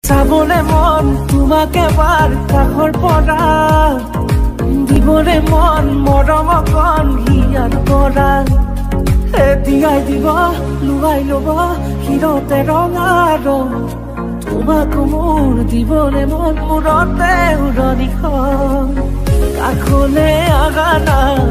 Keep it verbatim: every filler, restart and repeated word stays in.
চাবলে মন তোমাক এবাৰ কাষৰ পৰা দিবলে মন মৰম অকণ হিয়াৰ পৰা এতিয়াই দিব লুৱাই ল'ব হিৰতে ৰঙা ৰং তোমাক মোৰ দিবলে মন মূৰতে উৰণিখন কাষলে আগানা